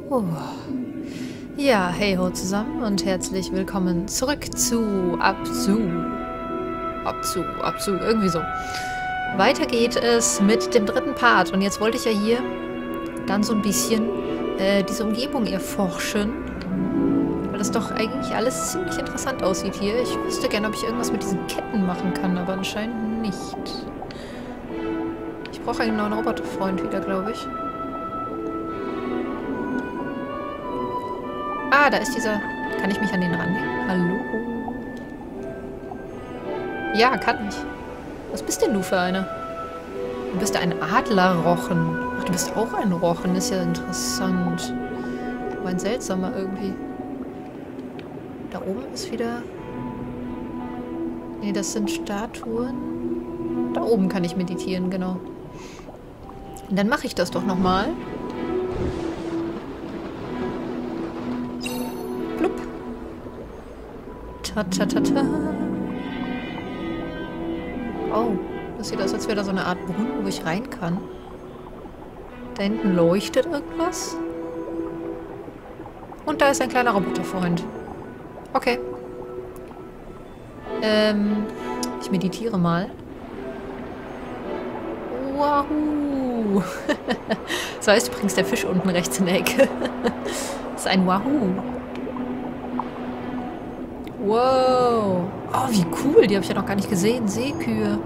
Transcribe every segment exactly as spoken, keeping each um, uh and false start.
Oh. Ja, hey ho zusammen und herzlich willkommen zurück zu Abzu. Abzu, Abzu, irgendwie so. Weiter geht es mit dem dritten Part und jetzt wollte ich ja hier dann so ein bisschen äh, diese Umgebung erforschen, weil das doch eigentlich alles ziemlich interessant aussieht hier. Ich wüsste gerne, ob ich irgendwas mit diesen Ketten machen kann, aber anscheinend nicht. Ich brauche einen neuen Roboterfreund wieder, glaube ich. Ah, da ist dieser... Kann ich mich an den ranhängen? Hallo? Ja, kann ich. Was bist denn du für eine? Du bist ein Adlerrochen. Ach, du bist auch ein Rochen. Ist ja interessant. Aber ein seltsamer irgendwie. Da oben ist wieder... Nee, das sind Statuen. Da oben kann ich meditieren, genau. Und dann mache ich das doch nochmal. Ta ta ta ta. Oh, das sieht aus, als wäre da so eine Art Brunnen, wo ich rein kann. Da hinten leuchtet irgendwas. Und da ist ein kleiner Roboterfreund. Okay. Ähm, ich meditiere mal. Wahoo. Das heißt übrigens der Fisch unten rechts in der Ecke. Das ist ein Wahoo. Wow. Oh, wie cool. Die habe ich ja noch gar nicht gesehen. Seekühe.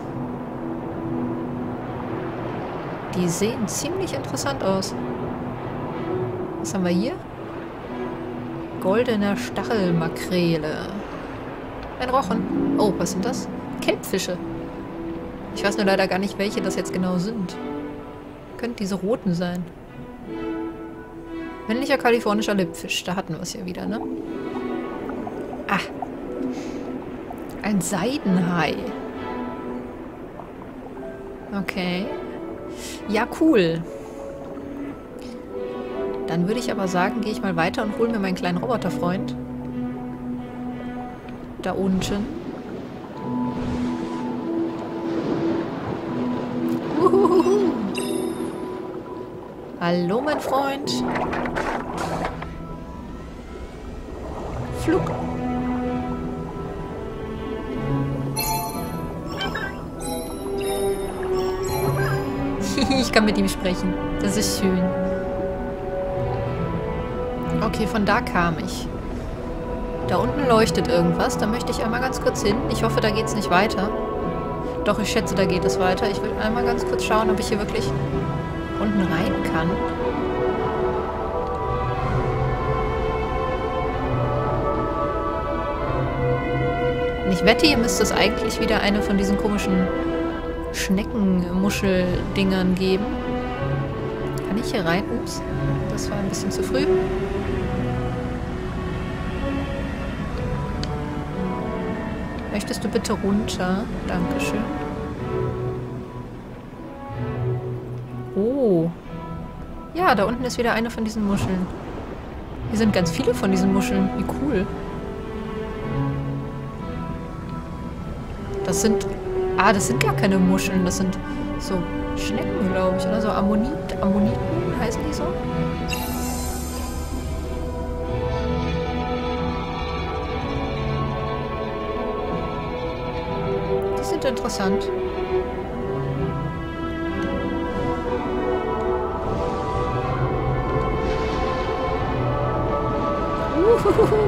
Die sehen ziemlich interessant aus. Was haben wir hier? Goldener Stachelmakrele. Ein Rochen. Oh, was sind das? Kelbfische. Ich weiß nur leider gar nicht, welche das jetzt genau sind. Könnten diese roten sein. Männlicher kalifornischer Lippfisch. Da hatten wir es ja wieder, ne? Ah. Ein Seidenhai. Okay. Ja, cool. Dann würde ich aber sagen, gehe ich mal weiter und hole mir meinen kleinen Roboterfreund. Da unten. Uhuhu. Hallo, mein Freund. Flug. Ich kann mit ihm sprechen. Das ist schön. Okay, von da kam ich. Da unten leuchtet irgendwas. Da möchte ich einmal ganz kurz hin. Ich hoffe, da geht es nicht weiter. Doch, ich schätze, da geht es weiter. Ich will einmal ganz kurz schauen, ob ich hier wirklich unten rein kann. Und ich wette, hier müsste es eigentlich wieder eine von diesen komischen Schneckenmuscheldingern geben. Kann ich hier rein? Ups, das war ein bisschen zu früh. Möchtest du bitte runter? Dankeschön. Oh. Ja, da unten ist wieder eine von diesen Muscheln. Hier sind ganz viele von diesen Muscheln. Wie cool. Das sind... Ah, das sind gar keine Muscheln. Das sind so Schnecken, glaube ich. Oder so Ammonit, Ammoniten heißen die so? Die sind interessant. Uhuhu.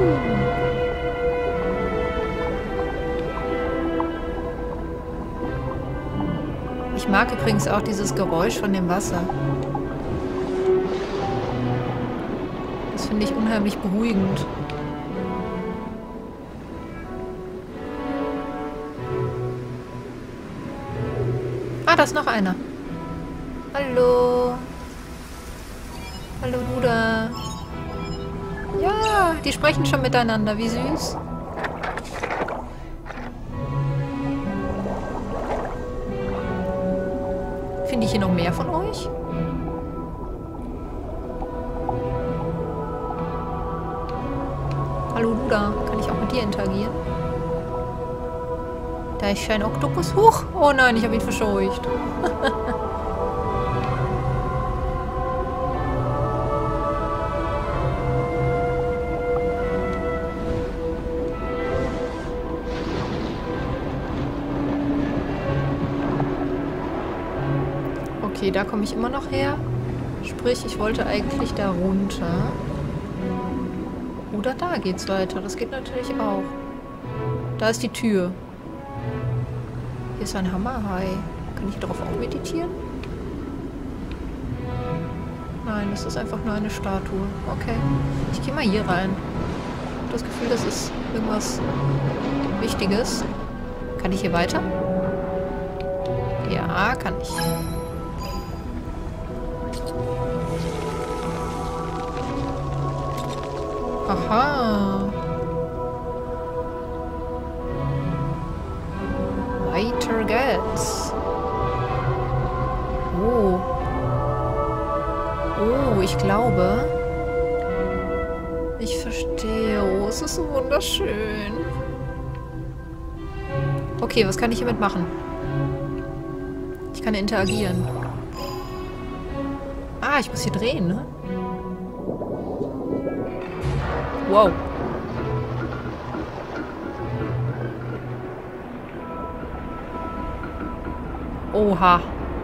Ich mag übrigens auch dieses Geräusch von dem Wasser. Das finde ich unheimlich beruhigend. Ah, da ist noch einer. Hallo. Hallo, du da. Ja, die sprechen schon miteinander. Wie süß. Finde ich hier noch mehr von euch? Hallo, du da. Kann ich auch mit dir interagieren? Da ist ein Oktopus. Huch! Oh nein, ich habe ihn verscheucht. Okay, da komme ich immer noch her. Sprich, ich wollte eigentlich da runter. Oder da geht's weiter. Das geht natürlich auch. Da ist die Tür. Hier ist ein Hammerhai. Kann ich darauf auch meditieren? Nein, das ist einfach nur eine Statue. Okay. Ich gehe mal hier rein. Ich habe das Gefühl, das ist irgendwas Wichtiges. Kann ich hier weiter? Ja, kann ich. Aha. Weiter geht's. Oh. Oh, ich glaube. Ich verstehe. Oh, es ist so wunderschön. Okay, was kann ich hiermit machen? Ich kann interagieren. Ah, ich muss hier drehen, ne? Wow. Oha.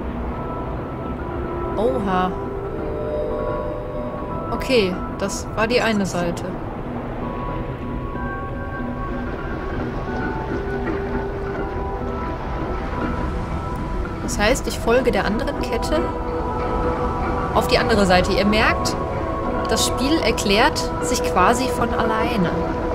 Oha. Okay, das war die eine Seite. Das heißt, ich folge der anderen Kette auf die andere Seite. Ihr merkt, das Spiel erklärt sich quasi von alleine.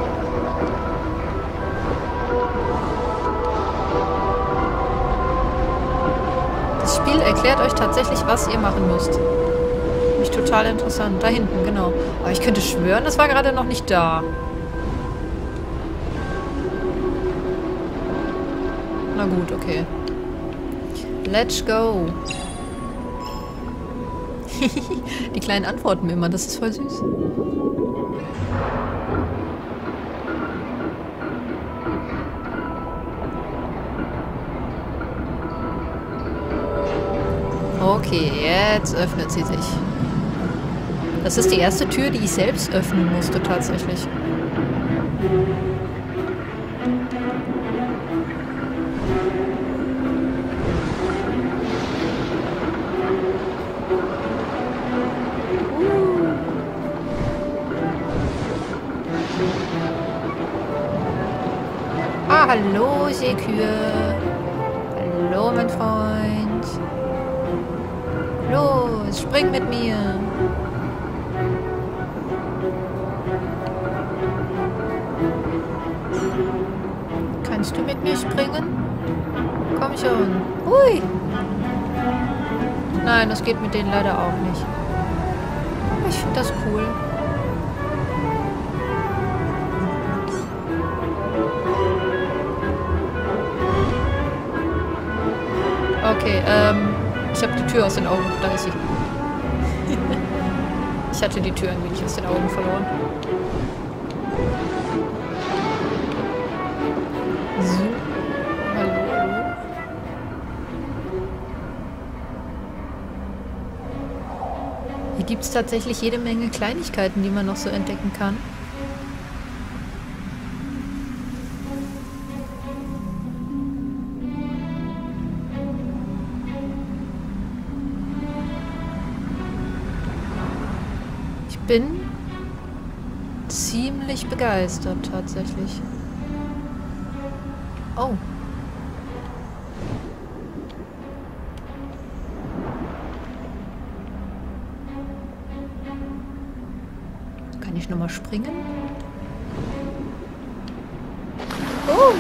Das Spiel erklärt euch tatsächlich, was ihr machen müsst. Finde ich total interessant. Da hinten, genau. Aber ich könnte schwören, das war gerade noch nicht da. Na gut, okay. Let's go. Die kleinen Antworten immer, das ist voll süß. Okay, jetzt öffnet sie sich. Das ist die erste Tür, die ich selbst öffnen musste, tatsächlich. Ah, hallo, Seekühe. Hallo, mein Freund. Los, spring mit mir. Kannst du mit mir springen? Komm schon. Hui. Nein, das geht mit denen leider auch nicht. Ich finde das cool. Okay, ähm, ich habe die Tür aus den Augen. Da ist sie. Ich hatte die Tür ein wenig aus den Augen verloren. So. Hallo, hallo. Hier gibt es tatsächlich jede Menge Kleinigkeiten, die man noch so entdecken kann. Ich bin ziemlich begeistert, tatsächlich. Oh. Kann ich nochmal springen? Oh!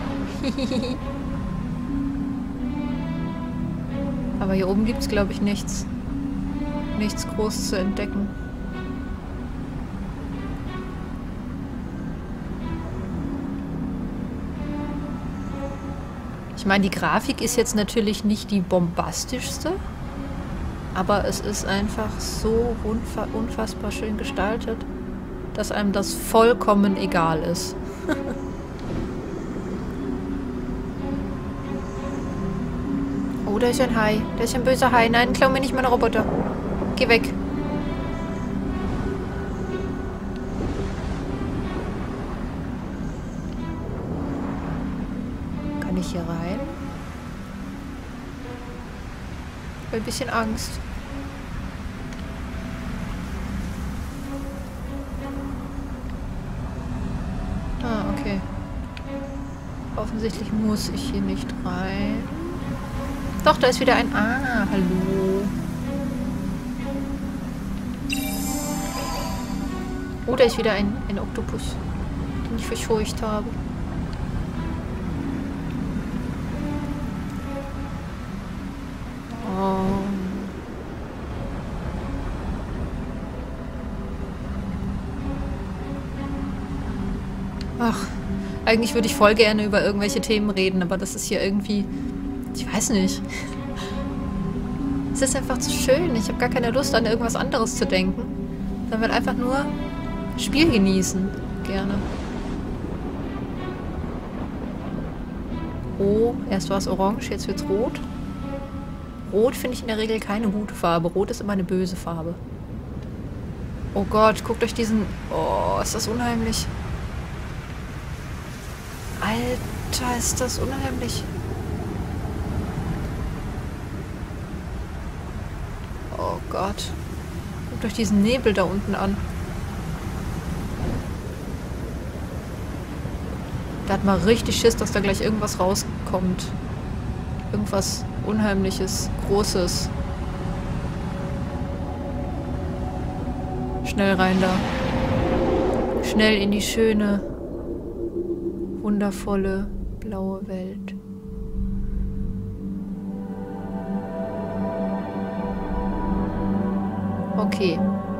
Aber hier oben gibt es, glaube ich, nichts. Nichts groß zu entdecken. Ich meine, die Grafik ist jetzt natürlich nicht die bombastischste, aber es ist einfach so unfa unfassbar schön gestaltet, dass einem das vollkommen egal ist. Oh, da ist ein Hai. Da ist ein böser Hai. Nein, klau mir nicht meine Roboter. Geh weg. Kann ich hier rein? habe ein bisschen Angst. Ah, okay. Offensichtlich muss ich hier nicht rein. Doch, da ist wieder ein... Ah, hallo. Oh, da ist wieder ein, ein Oktopus, den ich verscheucht habe. Oh. Ach, eigentlich würde ich voll gerne über irgendwelche Themen reden, aber das ist hier irgendwie... Ich weiß nicht. Es ist einfach zu schön. Ich habe gar keine Lust, an irgendwas anderes zu denken. Dann will einfach nur Spiel genießen. Gerne. Oh, erst war es orange, jetzt wird's rot. Rot finde ich in der Regel keine gute Farbe. Rot ist immer eine böse Farbe. Oh Gott, guckt euch diesen... Oh, ist das unheimlich. Alter, ist das unheimlich. Oh Gott. Guckt euch diesen Nebel da unten an. Da hat man richtig Schiss, dass da gleich irgendwas rauskommt. Irgendwas Unheimliches, Großes. Schnell rein da. Schnell in die schöne, wundervolle, blaue Welt. Okay.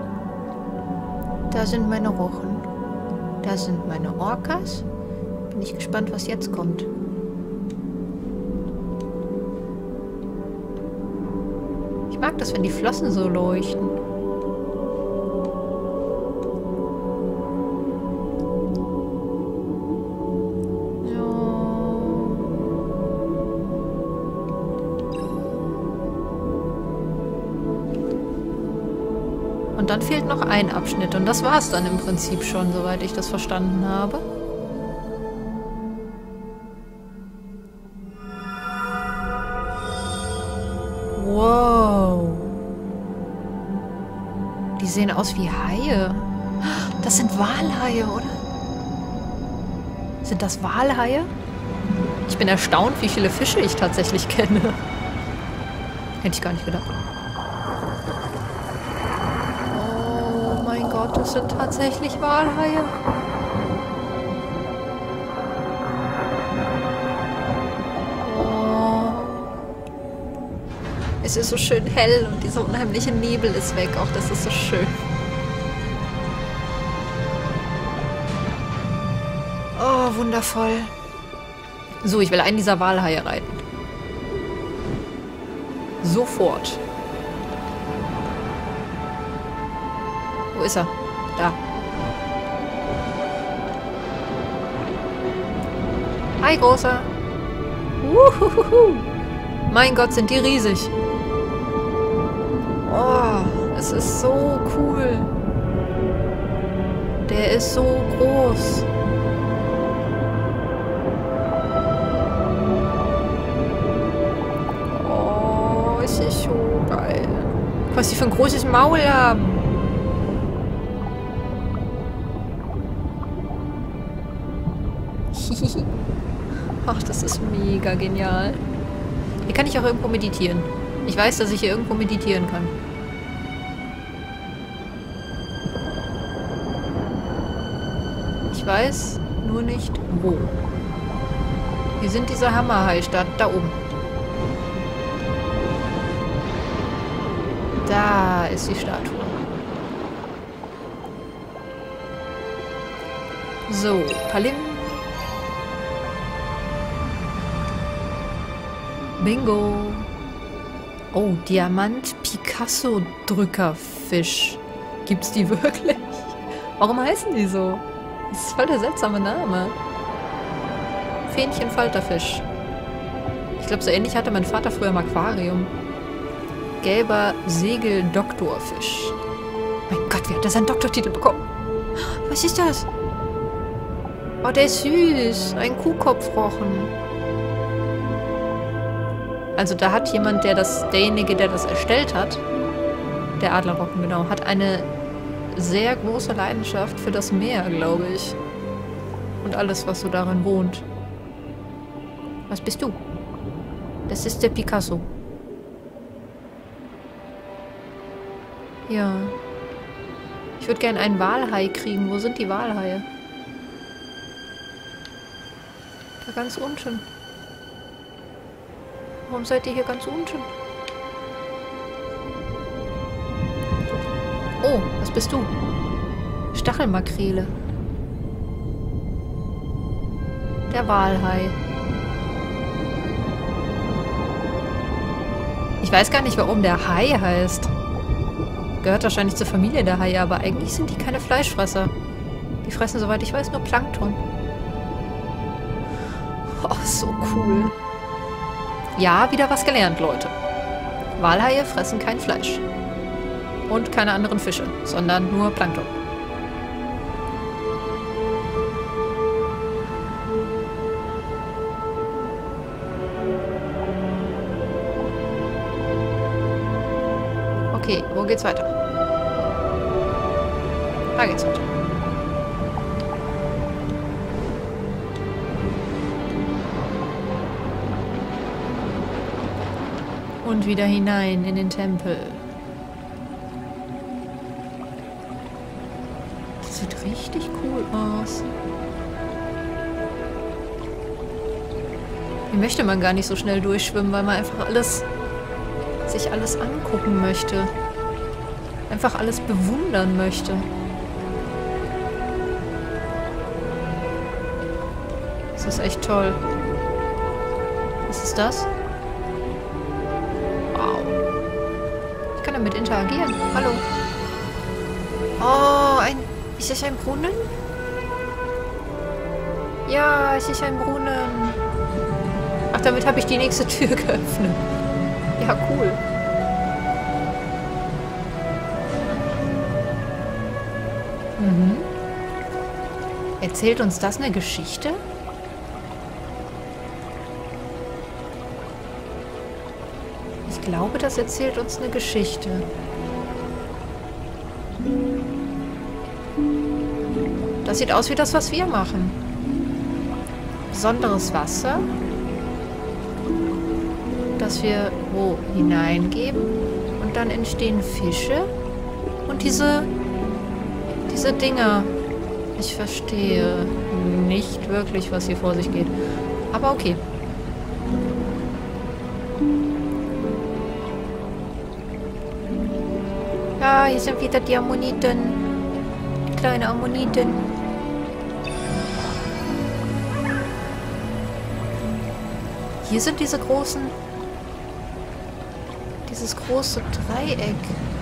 Da sind meine Rochen. Da sind meine Orcas. Bin ich gespannt, was jetzt kommt. Ich mag das, wenn die Flossen so leuchten. Und dann fehlt noch ein Abschnitt. Und das war es dann im Prinzip schon, soweit ich das verstanden habe. Wow. Die sehen aus wie Haie. Das sind Walhaie, oder? Sind das Walhaie? Ich bin erstaunt, wie viele Fische ich tatsächlich kenne. Hätte ich gar nicht gedacht. Oh mein Gott, das sind tatsächlich Walhaie. Es ist so schön hell und dieser unheimliche Nebel ist weg. Auch das ist so schön. Oh, wundervoll. So, ich will einen dieser Walhaie reiten. Sofort. Wo ist er? Da. Hi, Großer. Uhuhuhu. Mein Gott, sind die riesig. Oh, es ist so cool. Der ist so groß. Oh, es ist so geil. Was die für ein großes Maul haben. Ach, das ist mega genial. Hier kann ich auch irgendwo meditieren. Ich weiß, dass ich hier irgendwo meditieren kann. Ich weiß nur nicht, wo. Hier sind diese Hammerhai-Stadt, da oben. Da ist die Statue. So, Palim. Bingo. Oh, Diamant-Picasso-Drückerfisch. Gibt's die wirklich? Warum heißen die so? Das ist voll der seltsame Name. Fähnchen-Falterfisch. Ich glaube, so ähnlich hatte mein Vater früher im Aquarium. Gelber Segel-Doktorfisch. Mein Gott, wie hat er seinen Doktortitel bekommen? Was ist das? Oh, der ist süß. Ein Kuhkopfrochen. Also da hat jemand, der das, derjenige, der das erstellt hat, der Adlerrocken, genau, hat eine sehr große Leidenschaft für das Meer, glaube ich. Und alles, was so darin wohnt. Was bist du? Das ist der Picasso. Ja. Ich würde gerne einen Walhai kriegen. Wo sind die Walhaie? Da ganz unten. Warum seid ihr hier ganz unten? Oh, was bist du? Stachelmakrele. Der Walhai. Ich weiß gar nicht, warum der Hai heißt. Gehört wahrscheinlich zur Familie der Haie, aber eigentlich sind die keine Fleischfresser. Die fressen, soweit ich weiß, nur Plankton. Oh, so cool. Ja, wieder was gelernt, Leute. Walhaie fressen kein Fleisch. Und keine anderen Fische, sondern nur Plankton. Okay, wo geht's weiter? Da geht's weiter. Und wieder hinein in den Tempel. Das sieht richtig cool aus. Hier möchte man gar nicht so schnell durchschwimmen, weil man einfach alles, sich alles angucken möchte. Einfach alles bewundern möchte. Das ist echt toll. Was ist das? Wow. Ich kann damit interagieren. Hallo. Oh, ein... Ist das ein Brunnen? Ja, es ist ein Brunnen. Ach, damit habe ich die nächste Tür geöffnet. Ja, cool. Mhm. Erzählt uns das eine Geschichte? Ich glaube, das erzählt uns eine Geschichte. Das sieht aus wie das, was wir machen. Besonderes Wasser, das wir wo hineingeben und dann entstehen Fische und diese diese Dinger. Ich verstehe nicht wirklich, was hier vor sich geht. Aber okay. Ja, hier sind wieder die Ammoniten. Die kleinen Ammoniten. Hier sind diese großen... Dieses große Dreieck.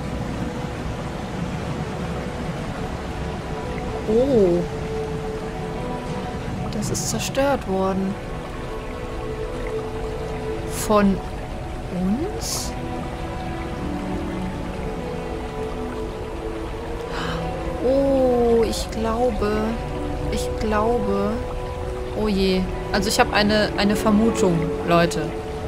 Oh. Das ist zerstört worden. Von uns? Oh, ich glaube... Ich glaube... Oh je. Also ich habe eine, eine Vermutung, Leute.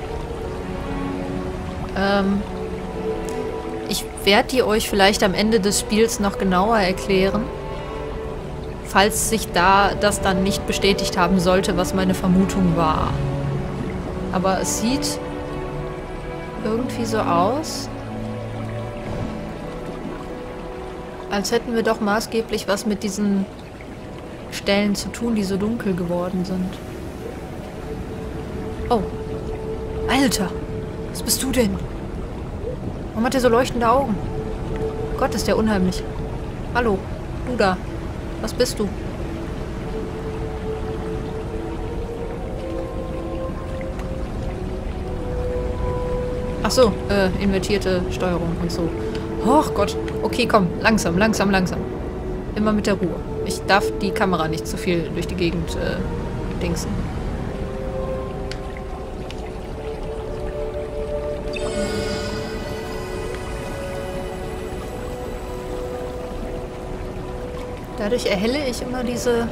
Ähm... Ich werde die euch vielleicht am Ende des Spiels noch genauer erklären. Falls sich da das dann nicht bestätigt haben sollte, was meine Vermutung war. Aber es sieht irgendwie so aus, als hätten wir doch maßgeblich was mit diesen Stellen zu tun, die so dunkel geworden sind. Oh. Alter! Was bist du denn? Warum hat er so leuchtende Augen? Gott, ist der unheimlich. Hallo, du da. Was bist du? Ach so, äh, invertierte Steuerung und so. Och Gott. Okay, komm. Langsam, langsam, langsam. Immer mit der Ruhe. Ich darf die Kamera nicht zu viel durch die Gegend äh, dingsen. Dadurch erhelle ich immer diese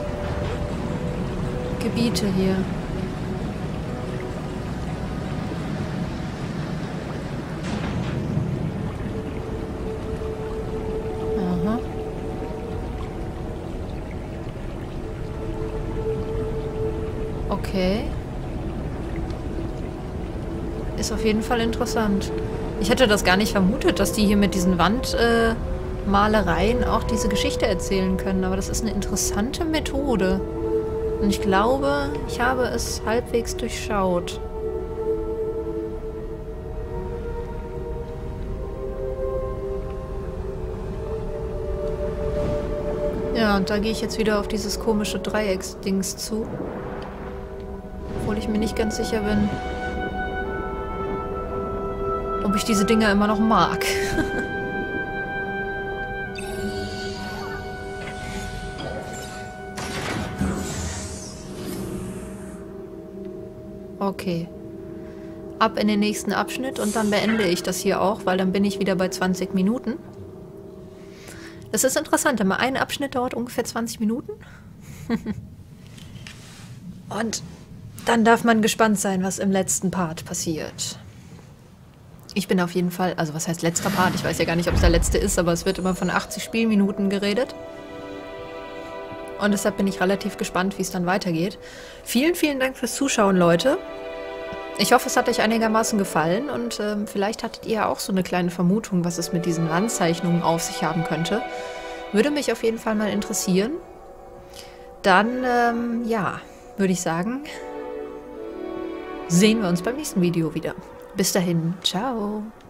Gebiete hier. Okay. Ist auf jeden Fall interessant. Ich hätte das gar nicht vermutet, dass die hier mit diesen Wandmalereien äh, auch diese Geschichte erzählen können. Aber das ist eine interessante Methode. Und ich glaube, ich habe es halbwegs durchschaut. Ja, und da gehe ich jetzt wieder auf dieses komische Dreiecksdings zu. Obwohl ich mir nicht ganz sicher bin, ob ich diese Dinger immer noch mag. Okay. Ab in den nächsten Abschnitt und dann beende ich das hier auch, weil dann bin ich wieder bei zwanzig Minuten. Das ist interessant, immer ein Abschnitt dauert ungefähr zwanzig Minuten. Und dann darf man gespannt sein, was im letzten Part passiert. Ich bin auf jeden Fall, also was heißt letzter Part? Ich weiß ja gar nicht, ob es der letzte ist, aber es wird immer von achtzig Spielminuten geredet. Und deshalb bin ich relativ gespannt, wie es dann weitergeht. Vielen, vielen Dank fürs Zuschauen, Leute. Ich hoffe, es hat euch einigermaßen gefallen und ähm, vielleicht hattet ihr auch so eine kleine Vermutung, was es mit diesen Wandzeichnungen auf sich haben könnte. Würde mich auf jeden Fall mal interessieren. Dann, ähm, ja, würde ich sagen, sehen wir uns beim nächsten Video wieder. Bis dahin, ciao.